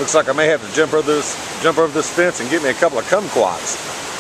Looks like I may have to jump over this fence and get me a couple of kumquats.